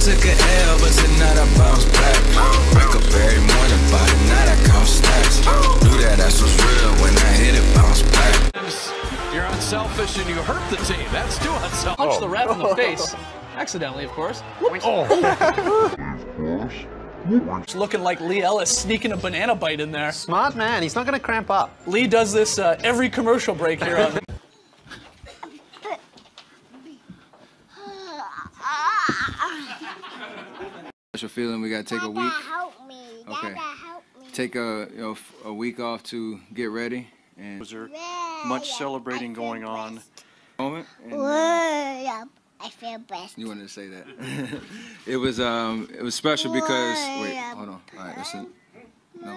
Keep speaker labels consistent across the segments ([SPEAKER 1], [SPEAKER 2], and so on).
[SPEAKER 1] took an L, but tonight I bounce back. Wake up every morning, by the night I count stacks. Knew that that's what's real when I hit it, bounce back.
[SPEAKER 2] You're unselfish and you hurt the team. That's too unselfish.
[SPEAKER 3] Punch the ref in the face. Accidentally, of course. It's looking like Lee Ellis sneaking a banana bite in there.
[SPEAKER 4] Smart man, he's not gonna cramp up.
[SPEAKER 3] Lee does this every commercial break here on.
[SPEAKER 5] Special feeling. We gotta take a week.
[SPEAKER 6] Help me.
[SPEAKER 5] Okay.
[SPEAKER 6] Help me.
[SPEAKER 5] Take a week off to get ready. And
[SPEAKER 7] Was there much celebrating going on?
[SPEAKER 5] Moment. And,
[SPEAKER 6] I feel blessed.
[SPEAKER 5] you wanted to say that? it was special because wait, hold on. All right, listen. No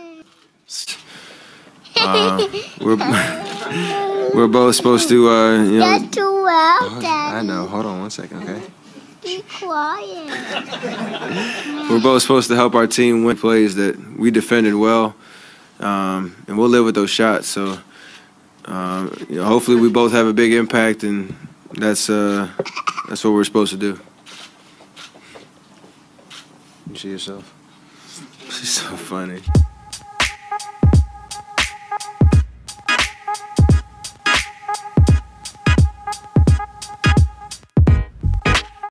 [SPEAKER 5] more. We're both supposed to you know.
[SPEAKER 6] That's too well, Daddy.
[SPEAKER 5] I know. Hold on one second, okay?
[SPEAKER 6] Be quiet.
[SPEAKER 5] We're both supposed to help our team win plays that we defended well, and we'll live with those shots. So, you know, hopefully, we both have a big impact, and that's what we're supposed to do. You see yourself? She's so funny.